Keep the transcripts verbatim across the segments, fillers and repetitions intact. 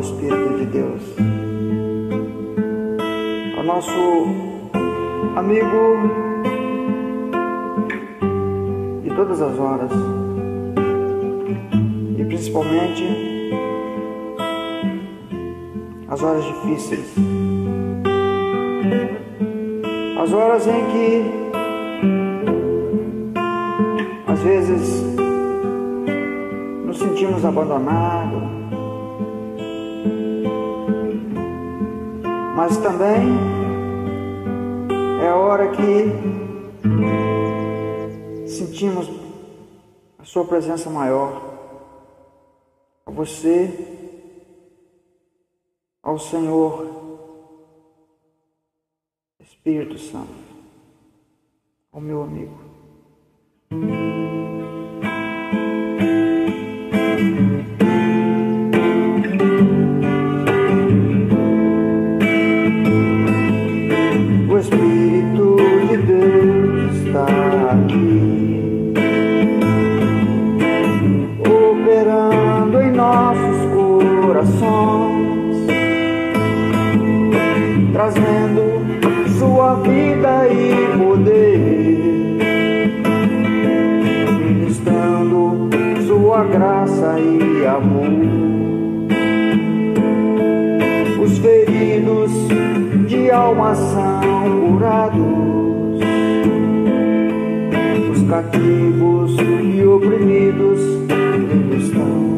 Espírito de Deus, ao nosso amigo de todas as horas, e principalmente as horas difíceis, as horas em que às vezes nos sentimos abandonados, mas também é a hora que sentimos a sua presença maior, a você, ao Senhor Espírito Santo, ao meu amigo. O Espírito de Deus está aqui, operando em nossos corações, trazendo sua vida e poder, ministrando sua graça e amor. Os feridos de alma são curados, os cativos e oprimidos estão,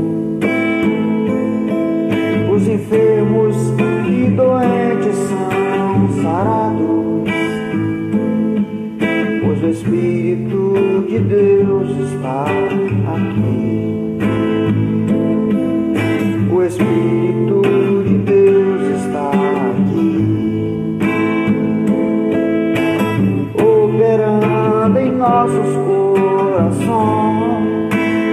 os enfermos e doentes são sarados, pois o Espírito de Deus está aqui. O Espírito de Deus está aqui, operando em nossos corações,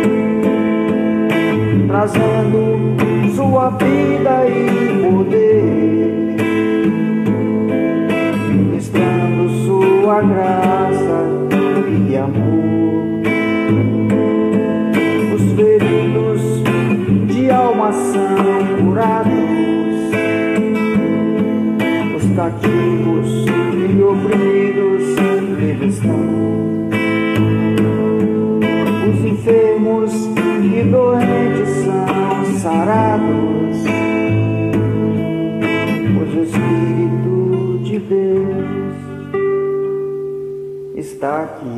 trazendo sua vida e poder, ministrando sua graça e amor. Os feridos de alma são curados, os cativos e oprimidos livres estão, os enfermos e doentes são sarados, pois o Espírito de Deus está aqui.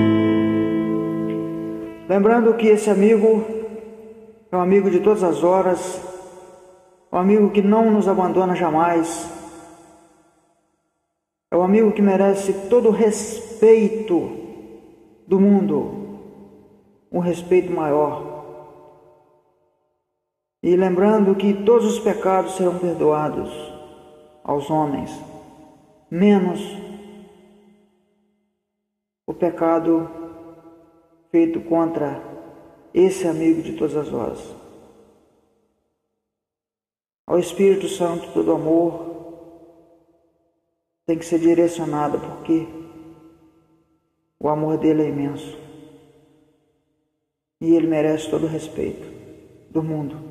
Lembrando que esse amigo é um amigo de todas as horas, um amigo que não nos abandona jamais, é um amigo que merece todo o respeito do mundo, um respeito maior. E lembrando que todos os pecados serão perdoados aos homens, menos o pecado feito contra esse amigo de todas as horas. Ao Espírito Santo, todo amor tem que ser direcionado, porque o amor dele é imenso e ele merece todo o respeito do mundo.